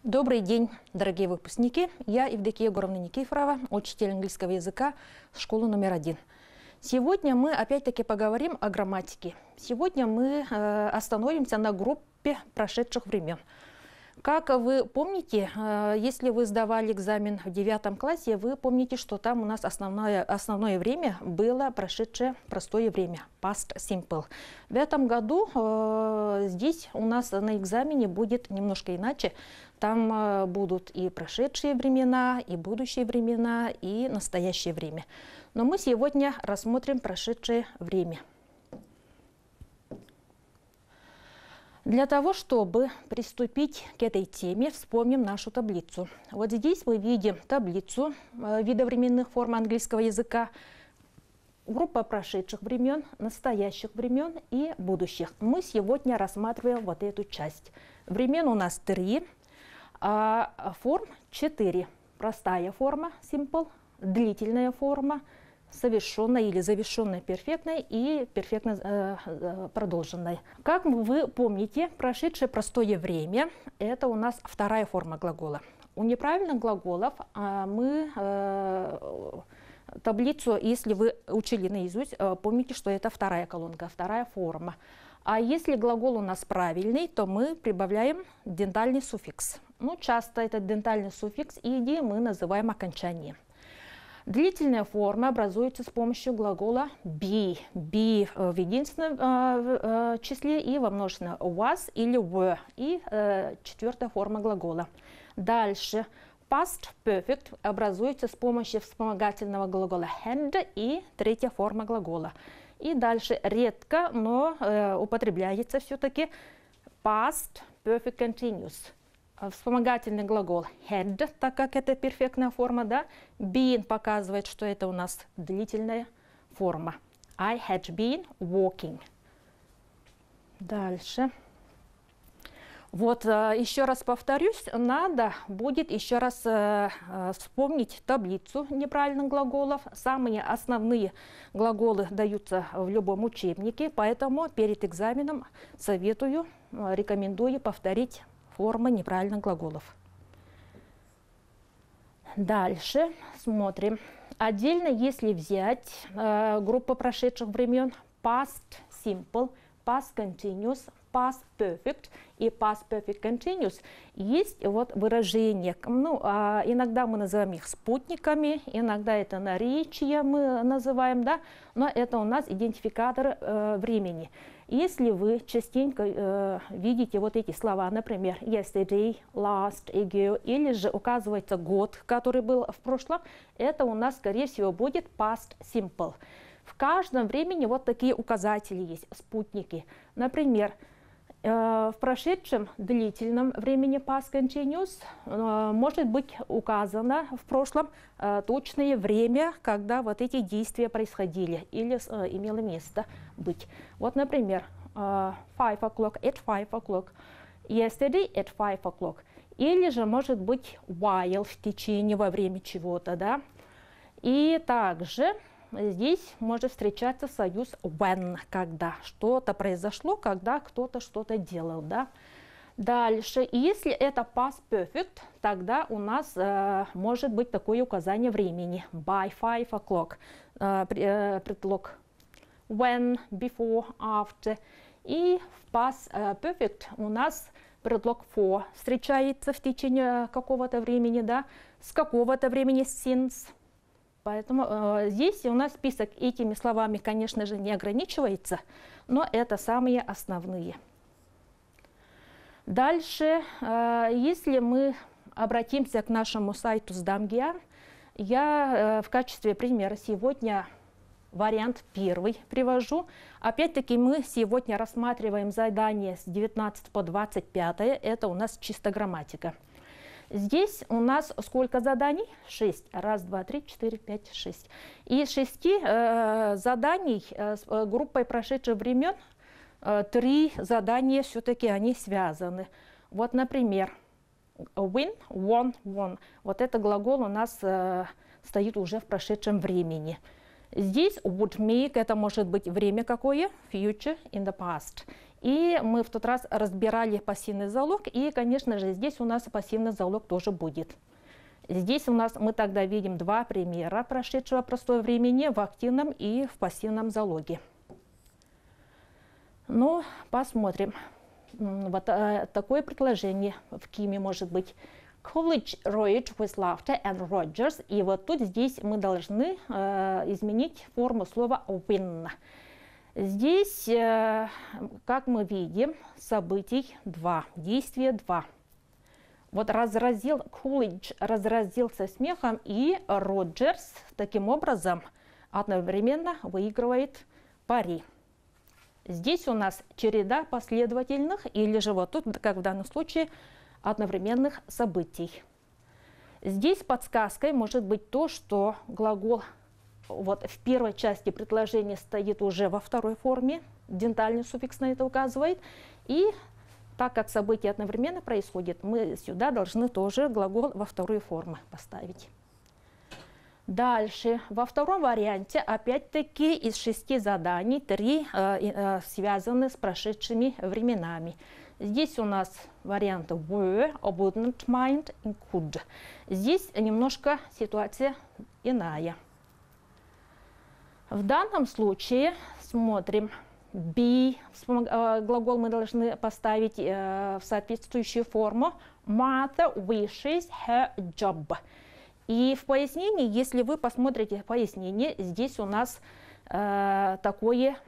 Добрый день, дорогие выпускники. Я Евдокия Егоровна Никифорова, учитель английского языка школы номер 1. Сегодня мы опять-таки поговорим о грамматике. Сегодня мы остановимся на группе прошедших времен. Как вы помните, если вы сдавали экзамен в 9 классе, вы помните, что там у нас основное время было прошедшее простое время, past simple. В этом году здесь у нас на экзамене будет немножко иначе. Там будут и прошедшие времена, и будущие времена, и настоящее время. Но мы сегодня рассмотрим прошедшее время. Для того, чтобы приступить к этой теме, вспомним нашу таблицу. Вот здесь мы видим таблицу видовременных форм английского языка, группа прошедших времен, настоящих времен и будущих. Мы сегодня рассматриваем вот эту часть. Времен у нас 3, а форм 4. Простая форма, simple, длительная форма, совершенная или завершенная перфектная и перфектно продолженная. Как вы помните, прошедшее простое время – это у нас вторая форма глагола. У неправильных глаголов мы таблицу, если вы учили наизусть, помните, что это вторая колонка, вторая форма. А если глагол у нас правильный, то мы прибавляем дентальный суффикс. Ну, часто этот дентальный суффикс «иди» мы называем окончанием. Длительная форма образуется с помощью глагола be. Be в единственном числе и во множественном was или were. И четвертая форма глагола. Дальше past perfect образуется с помощью вспомогательного глагола had и третья форма глагола. И дальше редко, но употребляется все-таки past perfect continuous. Вспомогательный глагол had, так как это перфектная форма, да? Been показывает, что это у нас длительная форма. I had been walking. Дальше. Вот еще раз повторюсь, надо будет еще раз вспомнить таблицу неправильных глаголов. Самые основные глаголы даются в любом учебнике, поэтому перед экзаменом советую, рекомендую повторить формы неправильных глаголов. Дальше смотрим. Отдельно, если взять группу прошедших времен, past simple, past continuous, past perfect и past perfect continuous, есть вот выражения. Ну, иногда мы называем их спутниками, иногда это наречия мы называем, да, но это у нас идентификатор времени. Если вы частенько видите вот эти слова, например, yesterday, last, ago, или же указывается год, который был в прошлом, это у нас, скорее всего, будет past simple. В каждом времени вот такие указатели есть, спутники. Например, в прошедшем длительном времени past continuous может быть указано в прошлом точное время, когда вот эти действия происходили или имело место быть. Вот, например, 5 o'clock, at 5 o'clock, yesterday at 5 o'clock. Или же может быть while, в течение, во время чего-то, да. И также здесь может встречаться союз when, когда что-то произошло, когда кто-то что-то делал, да. Дальше, если это past perfect, тогда у нас может быть такое указание времени. By 5 o'clock, предлог when, before, after. И в past perfect у нас предлог for встречается в течение какого-то времени, да. С какого-то времени since. Поэтому здесь у нас список этими словами, конечно же, не ограничивается, но это самые основные. Дальше, если мы обратимся к нашему сайту SDAMGR, я в качестве примера сегодня вариант первый привожу. Опять-таки мы сегодня рассматриваем задание с 19 по 25, это у нас чисто грамматика. Здесь у нас сколько заданий? 6. Раз, два, три, 4, 5, 6. Из 6 заданий с группой прошедших времен 3 задания все-таки они связаны. Вот, например, win, won, won. Вот это глагол у нас стоит уже в прошедшем времени. Здесь would make, это может быть время какое? Future, in the past. И мы в тот раз разбирали пассивный залог, и, конечно же, здесь у нас пассивный залог тоже будет. Здесь у нас мы тогда видим два примера прошедшего простого времени в активном и в пассивном залоге. Ну, посмотрим. Вот такое предложение в Киме может быть. Coolidge rode with laughter and Rogers. И вот тут здесь мы должны изменить форму слова win. Здесь, как мы видим, событий два, действия два. Вот Coolidge разразился смехом, и Роджерс таким образом одновременно выигрывает пари. Здесь у нас череда последовательных, или же вот тут, как в данном случае, одновременных событий. Здесь подсказкой может быть то, что глагол вот в первой части предложения стоит уже во второй форме, дентальный суффикс на это указывает, и так как события одновременно происходят, мы сюда должны тоже глагол во вторую форму поставить. Дальше, во втором варианте, опять-таки, из 6 заданий 3 связаны с прошедшими временами. Здесь у нас варианты were, wouldn't mind и could. Здесь немножко ситуация иная. В данном случае смотрим. Be, глагол мы должны поставить в соответствующую форму. Martha wishes her job. И в пояснении, если вы посмотрите пояснение, здесь у нас такое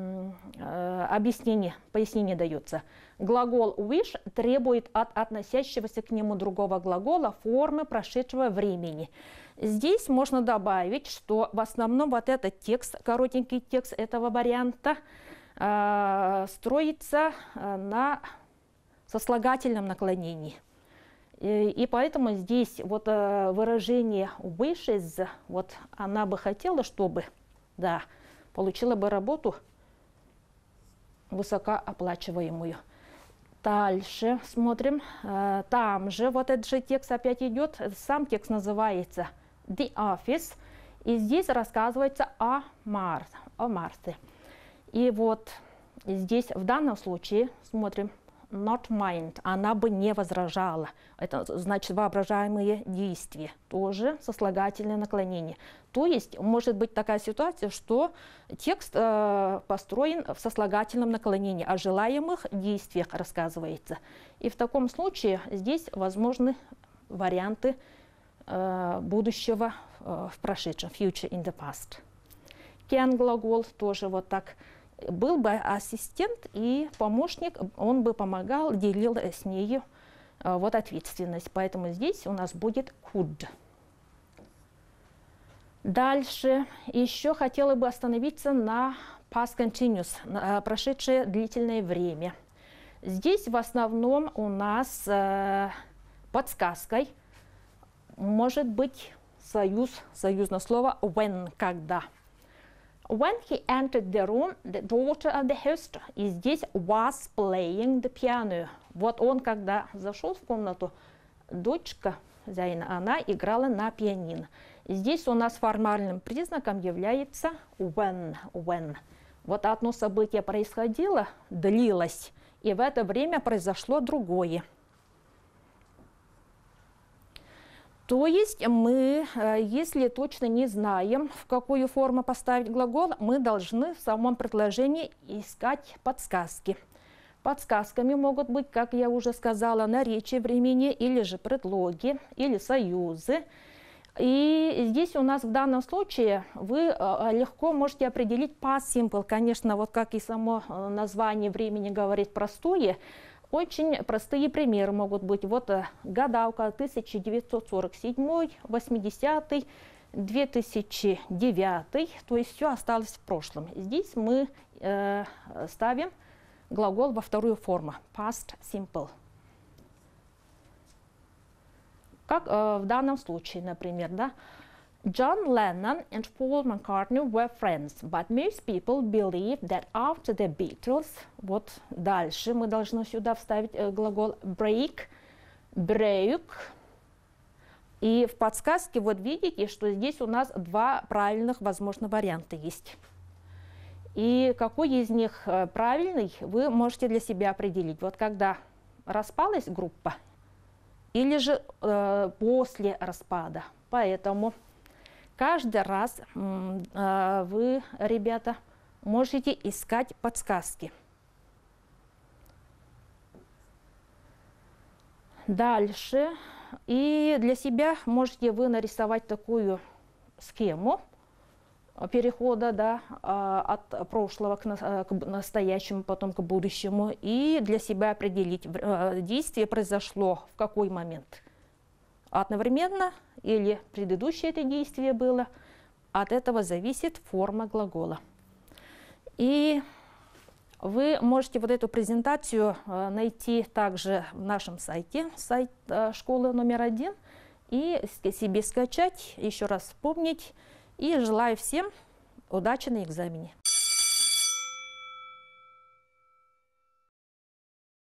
пояснение дается. Глагол wish требует от относящегося к нему другого глагола формы прошедшего времени. Здесь можно добавить, что в основном вот этот текст, коротенький текст этого варианта, строится на сослагательном наклонении. И поэтому здесь вот выражение wishes, вот она бы хотела, чтобы, да, получила бы работу высокооплачиваемую. Дальше смотрим. Там же вот этот же текст опять идет. Сам текст называется The Office. И здесь рассказывается о Марте. И вот здесь в данном случае смотрим not mind, она бы не возражала. Это значит воображаемые действия, тоже сослагательное наклонение. То есть может быть такая ситуация, что текст построен в сослагательном наклонении, о желаемых действиях рассказывается. И в таком случае здесь возможны варианты будущего в прошедшем, future in the past. Can глагол тоже вот так. Был бы ассистент и помощник, он бы помогал, делил с нею вот ответственность. Поэтому здесь у нас будет could. Дальше еще хотела бы остановиться на past continuous, на прошедшее длительное время. Здесь в основном у нас подсказкой может быть союзное слово when, когда. When he entered the room, the daughter of the host, и здесь was playing the piano. Вот он, когда зашел в комнату, дочка хозяина, она играла на пианино. Здесь у нас формальным признаком является when. Вот одно событие происходило, длилось, и в это время произошло другое. То есть мы, если точно не знаем, в какую форму поставить глагол, мы должны в самом предложении искать подсказки. Подсказками могут быть, как я уже сказала, наречия времени, или же предлоги, или союзы. И здесь у нас в данном случае вы легко можете определить past simple. Конечно, вот как и само название времени говорит простое, очень простые примеры могут быть. Вот гадалка 1947, 80, 2009, то есть все осталось в прошлом. Здесь мы ставим глагол во вторую форму, past simple. Как в данном случае, например, да? John Lennon and Paul McCartney were friends, but most people believe that after the Beatles, вот дальше мы должны сюда вставить глагол break, broke. И в подсказке вот видите, что здесь у нас два правильных возможных варианта есть. И какой из них правильный, вы можете для себя определить. Вот когда распалась группа или же после распада. Поэтому каждый раз вы, ребята, можете искать подсказки. Дальше. И для себя можете вы нарисовать такую схему перехода, да, от прошлого к настоящему, потом к будущему. И для себя определить, действие произошло в какой момент. Одновременно или предыдущее это действие было. От этого зависит форма глагола. И вы можете вот эту презентацию найти также в нашем сайте, сайт школы номер 1, и себе скачать, еще раз вспомнить. И желаю всем удачи на экзамене.